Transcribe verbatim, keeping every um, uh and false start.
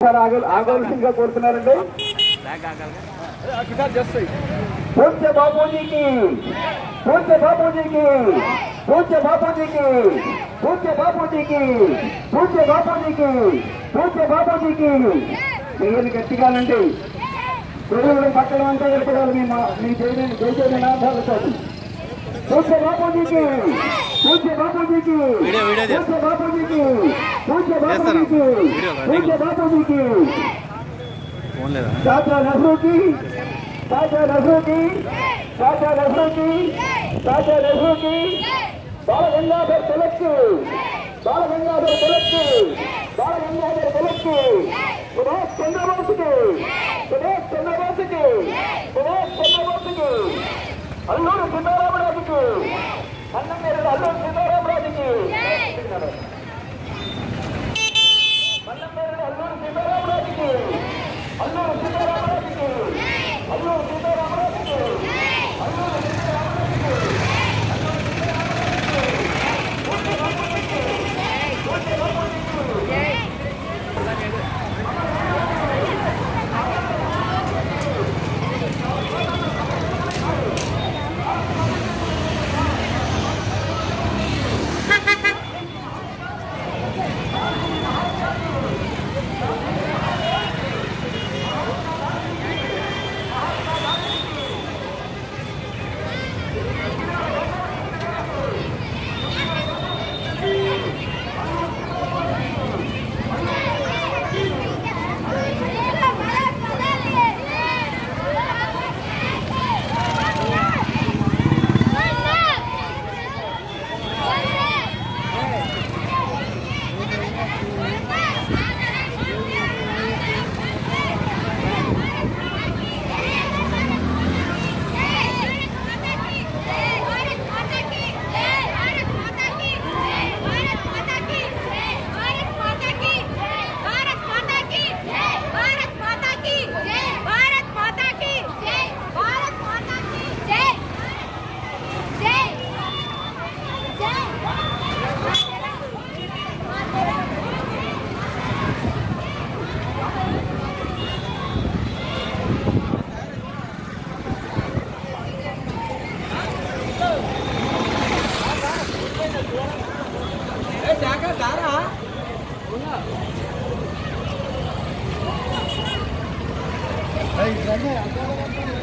ఆగవలసిందిగా కోరుతున్నారండి. పూజ్య బాపూజీకి పూజ్య బాపూజీకి పూజ్య బాపూజీకి పూజ్య బాపూజీకి పూజ్య బాపూజీకి పూజ్య బాపూజీకి చెయ్యని గట్టిగానండి. చెయ్యడం పట్టడం అంతా గట్టిగాలి. మీ మీ చేయని చేసేది నాభాలతో పూజ్య బాపూజీకి పూజ్య బాపూజీకి పూజ్య బాపూజీకి పూజ్య బాపూజీకి పూజ్య బాపూజీకి చాచా నెహ్రూకి చాచా నెహ్రూకి చాచా నెహ్రూకి చాచా నెహ్రూకి బాల గంగాధర్ తిలక్కి బాల గంగాధర్ తిలక్కి బాల గంగాధర్ తిలక్కి సుభాష్ చంద్రబోస్కి సుభాష్ చంద్రబోస్కి సుభాష్ చంద్రబోస్కి అల్లూరు సీతారామరాజుకి అన్నమేరుడు అల్లూరు సీతారామరాజుకి అన్నమేరుడు అల్లూరు సీతారామరాజుకి అల్లూరు సీతారామరాజుకి అల్లూరు సీతారామరాజుకి అల్లూరు Hey,